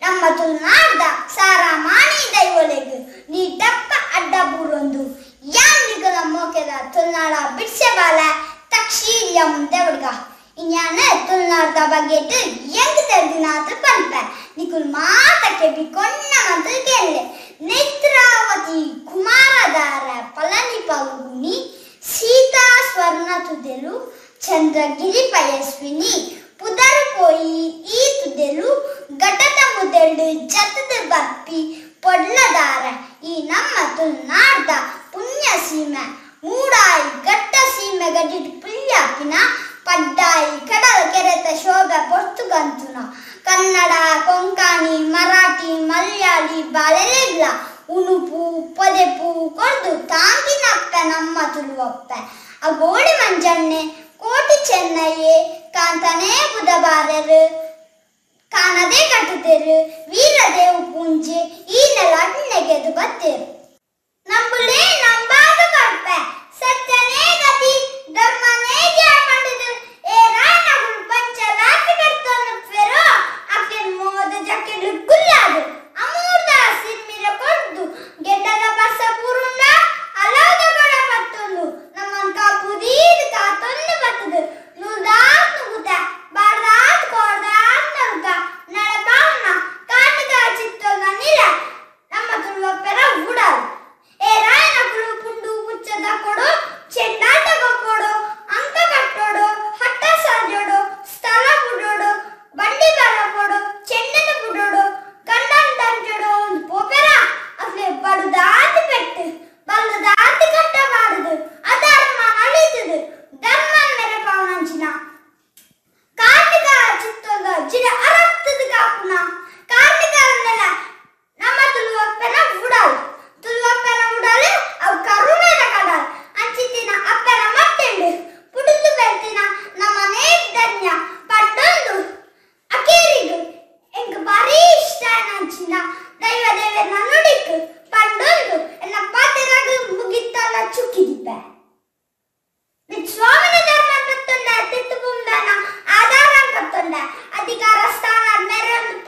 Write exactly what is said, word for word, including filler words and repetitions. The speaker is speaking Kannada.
ನಮ್ಮ ತುಳುನಾಡ್ದ ಸಾರಾ ಮಾಣಿ ದೈವಲೆಗು ನೀ ಟಪ್ಪ ಅಡ್ಡ ಬೂರೊಂದು ಯಾಂದಿಗಲ ಮೋಕೆದ ತುಳುನಾಡ ಬಿಡ್ಸೆ ಬಾಲ ತಕ್ಷೀಲ್ಯಂ ದೇವಡ್ಗ ಇನ್ಯಾನ ತುಳುನಾಡ್ದ ಬಗ್ಗೆಟ್ಟು ಎಂಗ್ ತೆರೆದಿನಾದ್ರು ಪಂಪ ನಿಕುಲ್ ಮಾತಕ್ಕೆ ಬಿಕೊಂಡ ಮಂತ್ರ ಕೇಳಲೆ ನೇತ್ರಾವತಿ ಕುಮಾರದಾರ ಪಳನಿ ಪಲ್ಗುನಿ ಸೀತಾ ಸ್ವರ್ಣ ತುದೆಲು ಚಂದ್ರಗಿರಿ ಪಯಸ್ವಿನಿ ಪುದರ್ ಪೋಯಿ ಈ ತುದೆಲು ಘಟದ ಮುದೆಳು ಜತದ ಬರ್ಪಿ ಪೊಡ್ಲದಾರ ಈ ನಮ್ಮ ತುಳುನಾಡ್ದ ಪುಣ್ಯ ಸೀಮೆ ಮೂಡಾಯಿ ಘಟ್ಟ ಸೀಮೆ ಗಡಿಟ್ ಪುಲ್ಯಾಪಿನ ಪಡ್ಡಾಯಿ ಕಡಲ ಕೆರೆತ ಶೋಭೆ ಪೊರ್ತುಗಂತುನ ಕನ್ನಡ ಕೊಂಕಣಿ ಮರಾಠಿ ಮಲಯಾಳಿ ಬಾಳೆಲೆಗ್ಲ ಉಣುಪು ಪೊದೆಪು ಕೊರ್ದು ತಾಂಗಿನಪ್ಪ ನಮ್ಮ ತುಳುವಪ್ಪ ಅಗೋಡಿ ಮಂಜಣ್ಣೆ ಕೋಟಿ ಚೆನ್ನಯ್ಯೆ ಕಾಂತನೇ ಬುಧಬಾರರು ಕಾನದೇ ಕಟ್ಟುತ್ತೇರು ವೀರದೇವು ಪೂಂಜೆ ಈ ನೆಲ ಅಡ್ನೆಗೆದು ಬತ್ತೇರು ನಂಬುಲೇ ನಂಬಾಗ ಕಡ್ಪ ಸತ್ಯನೇ ಗತಿ ಧರ್ಮನೇ ಜಾಪಂಡದು ಏ ರಾಣಗಳು ಪಂಚ ರಾತ್ರಿ ಕರ್ತನ್ನು ಫೆರೋ ಅಕ್ಕೆನ್ ಮೋದ ಜಕ್ಕೆಡು ಗುಲ್ಲಾದು ಅಮೂರ್ದ ಸಿರ್ಮಿರ ಕೊಡ್ದು ಗೆಡ್ಡದ ಬಸ ಪೂರುಂಡ ಅಲೌದ ಗಡ ಪತ್ತೊಂದು ನಮ್ಮಂತ ಪುದೀದ್ ಕಾತೊಂದು ಬತ್ತದು ನುದಾತ್ ನುಗುತ ಬಾರ್ದಾತ್ ಕೋರ್ದಾತ್ ನರುಕ ನಳಪಾವನ ಕಾಟಗ ಚಿತ್ತೋಗ ನಿಲ ನಮ್ಮ ತುಳುವಪ್ಪೆರ ಉಡಾದು ಏ ರಾಯನಗಳು ಪುಂಡು ಮುಚ್ಚದ ಕೊಡು ಚೆಂಡಾಟಗ ಕೊಡು ಅಂಕ ಕಟ್ಟೋಡು ಹಟ್ಟ ಸಾಜೋಡು ಸ್ಥಳ ಬುಡೋಡು ಬಂಡಿ ಬರ ಕೊಡು ಚೆಂಡನ ಬುಡೋಡು ಗಂಡನ ದಂಜೋಡು ಒಂದು ಪೋಪೆರ ಅದ್ಲೆ ಬಡುದಾತಿ ಪೆಟ್ಟು ಬಲ್ಲದಾತಿ ಕಟ್ಟ ಮಾಡುದು ಅಧರ್ಮ ಅಳಿದುದು ಧರ್ಮ ಮೇರೆ ಪಾವನಂಚಿನ ಕಾರ್ತಿಕ ಚಿತ್ತೋಗ ಜಿಡ ಅರಕ್ತದ ಕಾಪುನ ಕಾರ್ತಿಕರನ್ನೆಲ್ಲ ನಮ್ಮ ತುಳುವಪ್ಪೆನ ಉಡಾಲು ತುಳುವಪ್ಪೆನ ಉಡಾಲು ಅವು ಕರುಣದ ಕಡಲ್ ಅಂಚಿತಿನ ಅಪ್ಪೆನ ಮಟ್ಟೆಂಡು ಪುಡುದು ಬೆಳ್ತಿನ ನಮ್ಮ ನೇಕ್ ಧನ್ಯ ಪಟ್ಟೊಂದು ಅಕೇರಿಗು ಎಂಕ್ ಬಾರಿ ಇಷ್ಟ ನಂಚಿನ ದೈವ ದೇವನ ನುಡಿಕ್ ಪಂಡೊಂದು ಎನ್ನ ಪಾತೆರಾಗ ಮುಗಿತ್ತಲ್ಲ ಚುಕ್ಕಿದಿಪ್ಪೆ ಸ್ವಾಮಿನ ಧರ್ಮ ಪತ್ತೊಂಡ ತಿಟ್ಟು ಬುಂದನ ಆಧಾರ ಪತ್ತೊಂಡ ಅಧಿಕಾರ ಸ್ಥಾನ ನೆರೆ